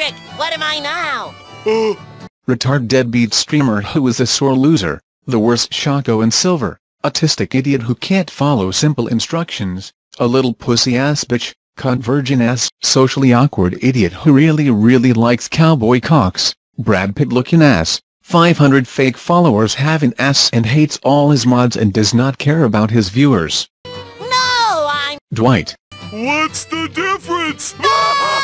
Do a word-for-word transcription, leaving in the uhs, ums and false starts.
Frick, what am I now? Retard deadbeat streamer who is a sore loser, the worst Shaco and Silver, autistic idiot who can't follow simple instructions, a little pussy-ass bitch, cunt virgin-ass, socially awkward idiot who really really likes cowboy cocks, Brad Pitt-looking ass, five hundred fake followers having ass and hates all his mods and does not care about his viewers. No, I'm... Dwight. What's the difference?